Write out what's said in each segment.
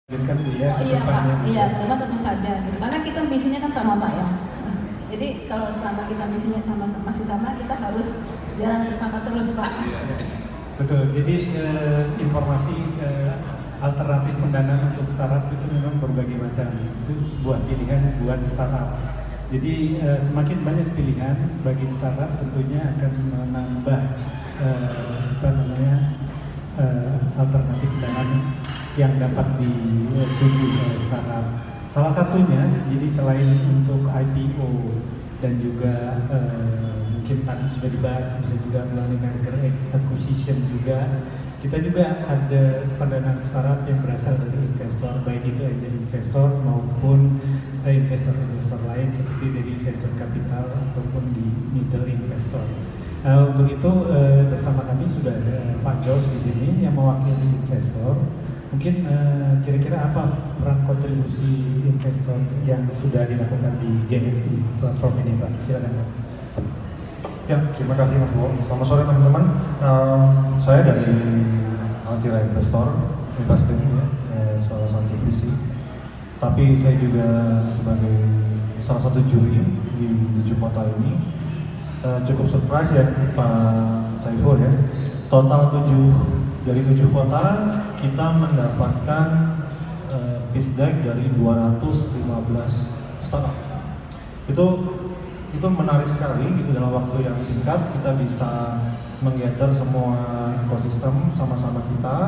Kan dia Oh iya Pak, depannya. iya teman tentu saja gitu. Karena kita misinya kan sama Pak ya. Jadi kalau selama kita misinya masih sama, kita harus jalan bersama terus Pak. Betul. Jadi informasi alternatif pendanaan untuk startup itu memang berbagai macam. Itu sebuah pilihan buat startup. Jadi semakin banyak pilihan bagi startup tentunya akan menambah alternatif pendanaan yang dapat dituju oleh startup. Salah satunya, jadi selain untuk IPO dan juga mungkin tadi sudah dibahas, bisa juga melalui merger acquisition juga. Kita juga ada pendanaan startup yang berasal dari investor, baik itu angel investor maupun investor-investor lain seperti dari venture capital ataupun di middle investor. Untuk itu bersama kami sudah ada Pak Jos di sini yang mewakili investor. Mungkin kira-kira apa peran kontribusi investor yang sudah dilakukan di GSI platform ini, Pak? Silakan, Pak. Ya, terima kasih Mas Bo. Selamat sore teman-teman. Saya dari Alcira Investor Investing, ya, salah satu visi. Tapi saya juga sebagai salah satu juri di 7 kota ini. Cukup surprise ya Pak Saiful ya. Total dari 7 kota kita mendapatkan pitch deck dari 215 startup. Itu menarik sekali gitu, dalam waktu yang singkat kita bisa menggather semua ekosistem sama-sama kita.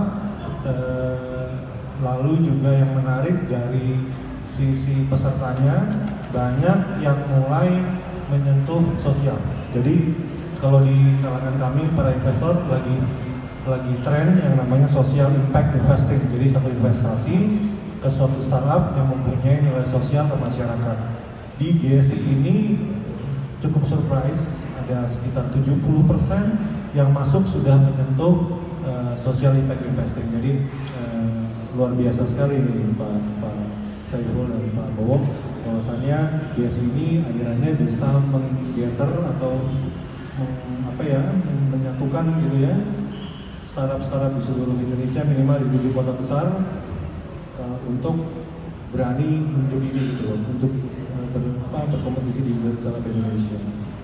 Lalu juga yang menarik dari sisi pesertanya, banyak yang mulai menyentuh sosial. Jadi kalau di kalangan kami para investor lagi tren yang namanya social impact investing. Jadi satu investasi ke suatu startup yang mempunyai nilai sosial ke masyarakat. Di GSI ini cukup surprise, ada sekitar 70% yang masuk sudah menyentuh social impact investing. Jadi luar biasa sekali nih Pak Saiful dan Pak Bowo, bahwasannya GSI ini akhirnya bisa menggather atau menyatukan gitu ya startup di seluruh Indonesia, minimal di 7 kota besar, untuk berani menunjuk ini gitu loh, untuk berkompetisi di startup Indonesia.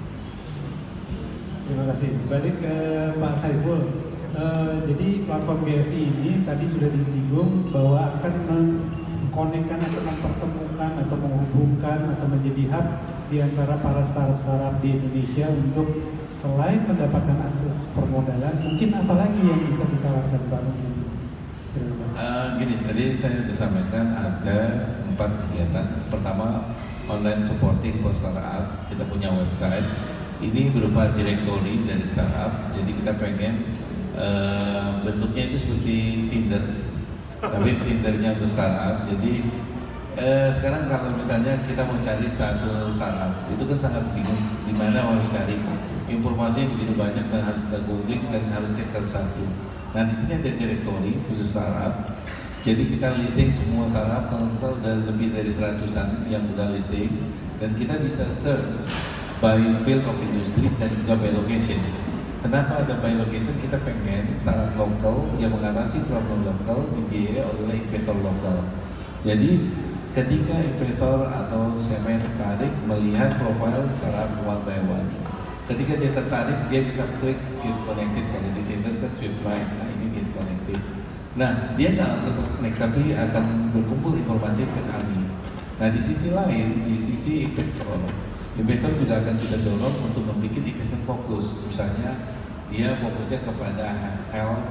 Terima kasih. Balik ke Pak Saiful. Jadi platform GSI ini tadi sudah disinggung bahwa akan mengkonekkan atau mempertemukan atau menghubungkan atau menjadi hub di antara para startup di Indonesia untuk selain mendapatkan akses permodalan, mungkin apa lagi yang bisa ditawarkan Pak? Mungkin gini, tadi saya sudah sampaikan ada 4 kegiatan. Pertama, online supporting for startup. Kita punya website. Ini berupa directory dari startup. Jadi kita pengen bentuknya itu seperti Tinder, tapi Tindernya untuk startup. Jadi sekarang kalau misalnya kita mau cari satu startup, itu kan sangat bingung di mana harus cari. Informasi begitu banyak dan harus kita googling dan harus cek satu-satu. Nah, di sini ada directory khusus startup. Jadi kita listing semua startup, kalau misal udah lebih dari 100-an yang udah listing, dan kita bisa search by field of industry dan juga by location. Kenapa ada by location? Kita pengen startup lokal yang mengatasi problem lokal dibiayai oleh investor lokal. Jadi ketika investor atau semen tertarik melihat profile startup one by one, ketika dia tertarik, dia bisa klik get connected. Kalau di Tinder kan swipe right, nah ini get connected. Nah, dia nggak langsung connect, tapi akan berkumpul informasi ke kami. Nah, di sisi lain, di sisi investor juga akan kita dorong untuk membuat investment fokus. Misalnya, dia fokusnya kepada health,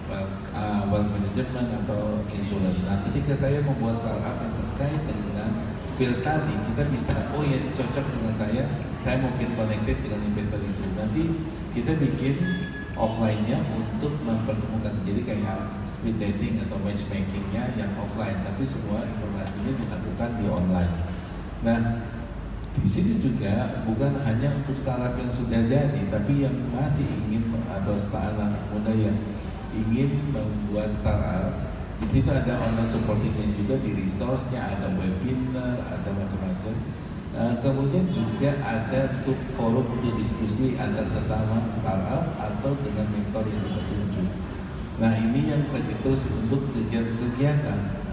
wealth management atau insurance. Nah, ketika saya membuat startup yang terkait dengan field tadi, kita bisa, oh ya cocok dengan saya mau get connected dengan investor itu. Nanti kita bikin offline-nya untuk mempertemukan, jadi kayak speed dating atau matchmaking-nya yang offline, tapi semua informasinya dilakukan di online. Nah, di sini juga bukan hanya untuk startup yang sudah jadi, tapi yang masih ingin atau anak muda yang ingin membuat startup. Di situ ada online supportingnya juga, di resource-nya ada webinar, ada macam-macam. Kemudian juga ada untuk forum untuk diskusi antar sesama startup atau dengan mentor yang kita tunjuk. Nah, ini yang terus untuk kegiatan-kegiatan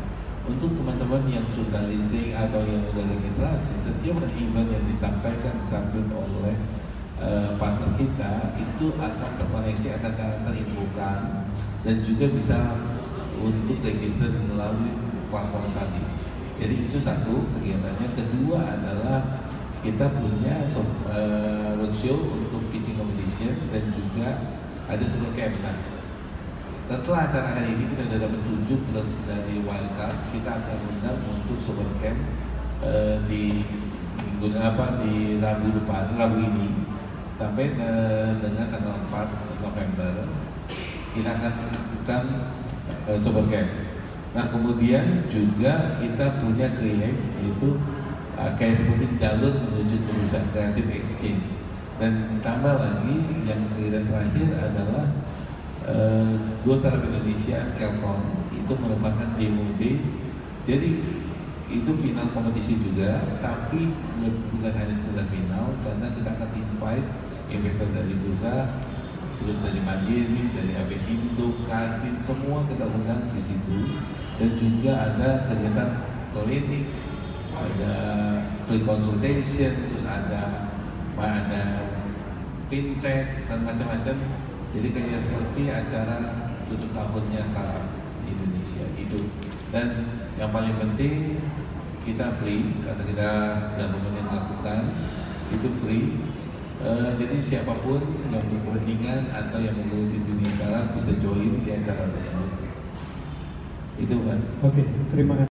untuk teman-teman yang sudah listing atau yang sudah registrasi, setiap event yang disampaikan disambut oleh partner kita itu akan terkoneksi, akan terinfokan dan juga bisa untuk register melalui platform tadi. Jadi itu satu kegiatannya. Kedua adalah kita punya roadshow untuk pitching competition dan juga ada super camp. Nah, setelah acara hari ini kita sudah dapat 7 plus dari wildcard, kita akan undang untuk super camp di minggu di Rabu depan, Rabu ini sampai dengan tanggal 4 November kita akan lakukan super camp. Nah kemudian juga kita punya KX, yaitu kayak seperti jalur menuju ke Bursa Creative Exchange, dan tambah lagi yang kegiatan terakhir adalah Go Startup Indonesia Scalcon, itu merupakan demo day. Jadi itu final kompetisi juga, tapi bukan hanya sekedar final, karena kita akan invite investor dari bursa, terus dari Mandiri, dari Avesindo, Kadin, semua kita undang di situ. Dan juga ada kegiatan klinik, ada free consultation, terus ada fintech dan macam-macam. Jadi kayak seperti acara tutup tahunnya startup di Indonesia itu. Dan yang paling penting kita free, karena kita gabungan yang melakukan itu free. Jadi siapapun yang berkepentingan atau yang menggeluti dunia startup bisa join di acara tersebut. Itu kan. Oke, terima kasih.